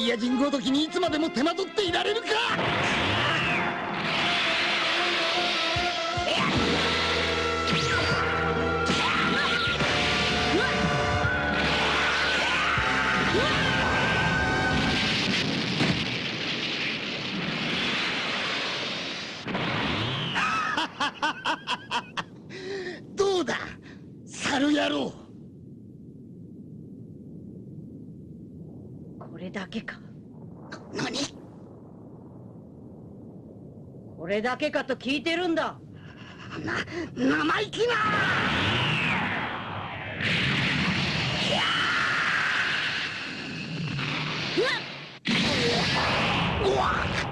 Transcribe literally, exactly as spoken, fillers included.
ヤ人ごときにいつまでも手間取っていられるか。どうだ猿野郎。 これだけか。 何？ これだけかと聞いてるんだ。 な生意気な。うわっ